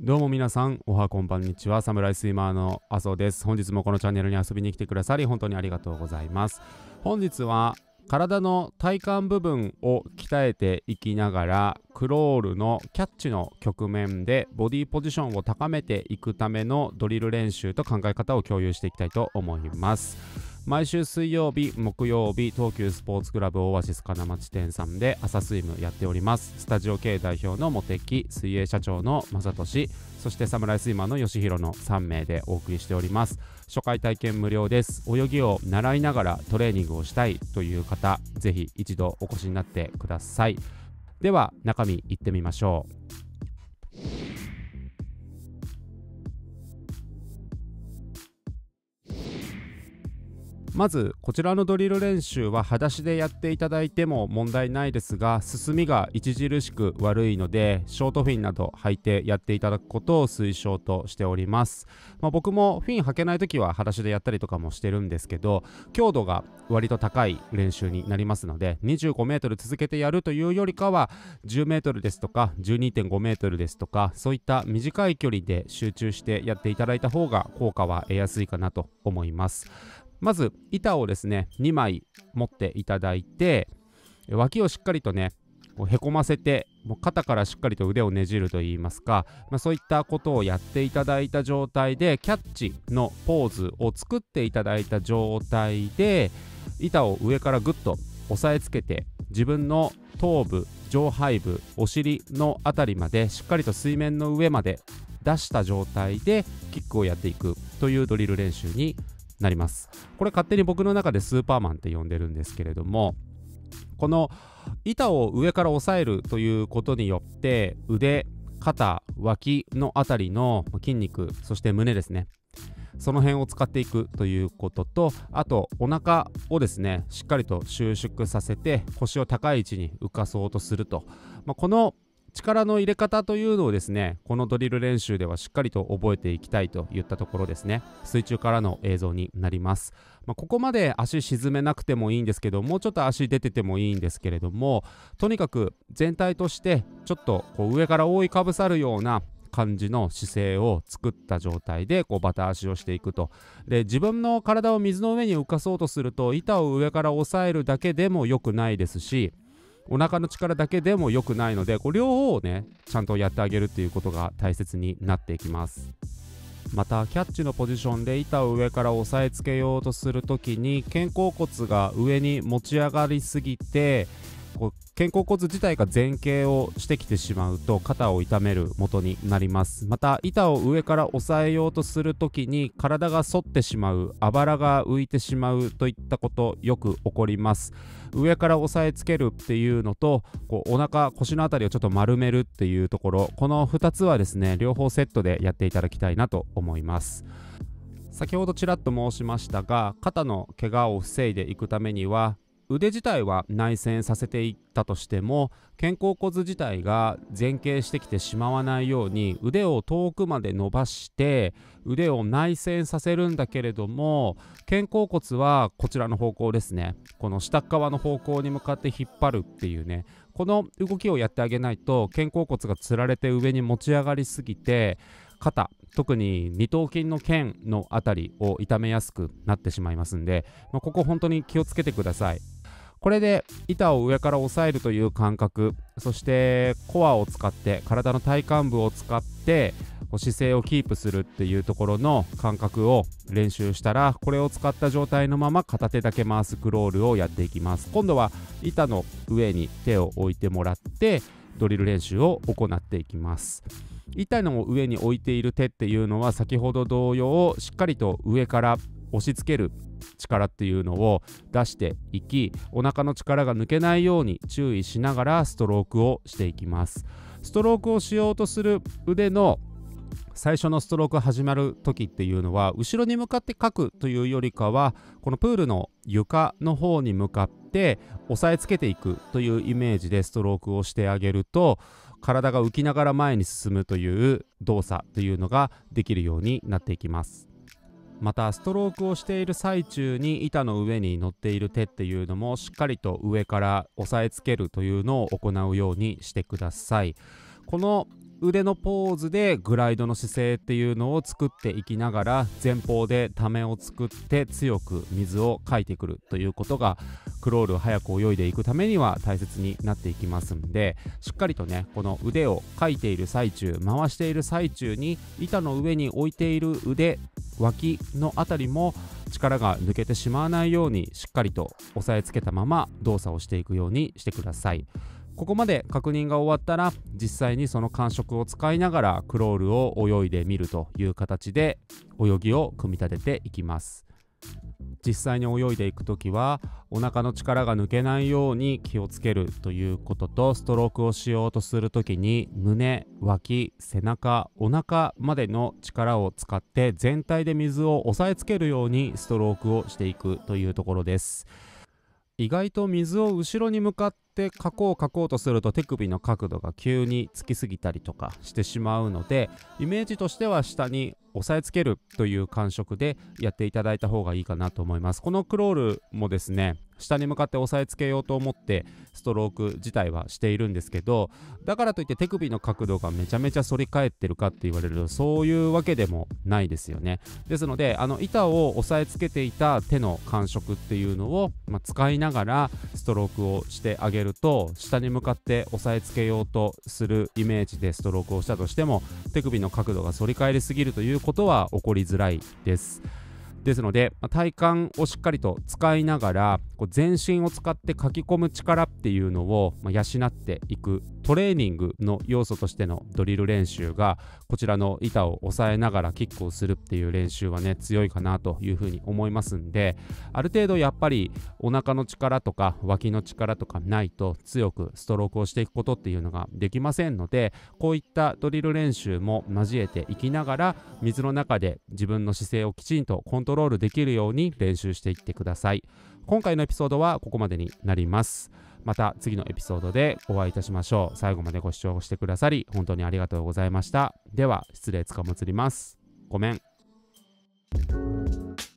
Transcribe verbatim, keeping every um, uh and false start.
どうも皆さん、おはこんばんにちは。サムライスイマーの麻生です。本日もこのチャンネルに遊びに来てくださり本当にありがとうございます。本日は体の体幹部分を鍛えていきながらクロールのキャッチの局面でボディポジションを高めていくためのドリル練習と考え方を共有していきたいと思います。毎週水曜日、木曜日、東急スポーツクラブオアシス金町店さんで朝スイムやっております。スタジオ系代表の茂木、水泳社長の正俊、そしてサムライスイマーの吉弘のさんめいでお送りしております。初回体験無料です。泳ぎを習いながらトレーニングをしたいという方、ぜひ一度お越しになってください。では中身いってみましょう。まずこちらのドリル練習は裸足でやっていただいても問題ないですが、進みが著しく悪いのでショートフィンなど履いてやっていただくことを推奨としております。まあ、僕もフィン履けない時は裸足でやったりとかもしてるんですけど、強度が割と高い練習になりますので、にじゅうごメートル続けてやるというよりかはじゅうメートルですとか じゅうにてんごメートルですとか、そういった短い距離で集中してやっていただいた方が効果は得やすいかなと思います。まず板をですねにまい持っていただいて、脇をしっかりとねこうへこませて、もう肩からしっかりと腕をねじるといいますか、まあ、そういったことをやっていただいた状態でキャッチのポーズを作っていただいた状態で、板を上からぐっと押さえつけて自分の頭部、上背部、お尻のあたりまでしっかりと水面の上まで出した状態でキックをやっていくというドリル練習になります。これ勝手に僕の中でスーパーマンって呼んでるんですけれども、この板を上から押さえるということによって腕、肩、脇のあたりの筋肉、そして胸ですね、その辺を使っていくということと、あとお腹をですねしっかりと収縮させて腰を高い位置に浮かそうとすると、まあ、この力の入れ方というのをですねこのドリル練習ではしっかりと覚えていきたいといったところですね。水中からの映像になります。まあ、ここまで足沈めなくてもいいんですけど、もうちょっと足出ててもいいんですけれども、とにかく全体としてちょっとこう上から覆いかぶさるような感じの姿勢を作った状態でこうバタ足をしていくと。で、自分の体を水の上に浮かそうとすると板を上から押さえるだけでも良くないですし、お腹の力だけでも良くないので、こう両方をねちゃんとやってあげるっていうことが大切になっていきます。またキャッチのポジションで板を上から押さえつけようとするときに、肩甲骨が上に持ち上がりすぎてこう肩甲骨自体が前傾をしてきてしまうと肩を痛める元になります。また板を上から押さえようとするときに体が反ってしまう、あばらが浮いてしまうといったことよく起こります。上から押さえつけるっていうのと、こうお腹、腰のあたりをちょっと丸めるっていうところ、このふたつはですね両方セットでやっていただきたいなと思います。先ほどちらっと申しましたが、肩の怪我を防いでいくためには腕自体は内旋させていったとしても、肩甲骨自体が前傾してきてしまわないように腕を遠くまで伸ばして腕を内旋させるんだけれども、肩甲骨はこちらの方向ですね、この下側の方向に向かって引っ張るっていうね、この動きをやってあげないと肩甲骨がつられて上に持ち上がりすぎて肩、特に二頭筋の腱のあたりを痛めやすくなってしまいますんで、まあ、ここ本当に気をつけてください。これで板を上から押さえるという感覚、そしてコアを使って体の体幹部を使って姿勢をキープするっていうところの感覚を練習したら、これを使った状態のまま片手だけ回すクロールをやっていきます。今度は板の上に手を置いてもらってドリル練習を行っていきます。板の上に置いている手っていうのは先ほど同様しっかりと上から押し付ける力っていうのを出していき、お腹の力が抜けないように注意しながらストロークをしていきます。ストロークをしようとする腕の最初のストロークが始まる時っていうのは後ろに向かってかくというよりかは、このプールの床の方に向かって押さえつけていくというイメージでストロークをしてあげると、体が浮きながら前に進むという動作というのができるようになっていきます。またストロークをしている最中に板の上に乗っている手っていうのもしっかりと上から押さえつけるというのを行うようにしてください。この腕のポーズでグライドの姿勢っていうのを作っていきながら、前方でためを作って強く水をかいてくるということがクロールを早く泳いでいくためには大切になっていきますんで、しっかりとねこの腕をかいている最中、回している最中に板の上に置いている腕、脇のあたりも力が抜けてしまわないようにしっかりと押さえつけたまま動作をしていくようにしてください。ここまで確認が終わったら、実際にその感触を使いながらクロールを泳いでみるという形で泳ぎを組み立てていきます。実際に泳いでいくときはお腹の力が抜けないように気をつけるということと、ストロークをしようとするときに胸、脇、背中、お腹までの力を使って全体で水を押さえつけるようにストロークをしていくというところです。意外と水を後ろに向かってかこうかこうとすると手首の角度が急につきすぎたりとかしてしまうので、イメージとしては下に押さえつけるという感触でやっていただいた方がいいかなと思います。このクロールもですね、下に向かって押さえつけようと思ってストローク自体はしているんですけど、だからといって手首の角度がめちゃめちゃ反り返ってるかって言われるとそういうわけでもないですよね。ですのであの板を押さえつけていた手の感触っていうのを、まあ、使いながらストロークをしてあげると、下に向かって押さえつけようとするイメージでストロークをしたとしても手首の角度が反り返りすぎるということは起こりづらいです。ですので、まあ、体幹をしっかりと使いながらこう全身を使って書き込む力っていうのを、まあ、養っていくトレーニングの要素としてのドリル練習が、こちらの板を押さえながらキックをするっていう練習はね強いかなというふうに思いますんで、ある程度やっぱりお腹の力とか脇の力とかないと強くストロークをしていくことっていうのができませんので、こういったドリル練習も交えていきながら水の中で自分の姿勢をきちんとコントロールできるように練習していってください。今回のエピソードはここまでになります。また次のエピソードでお会いいたしましょう。最後までご視聴してくださり本当にありがとうございました。では失礼つかまつります。ごめん。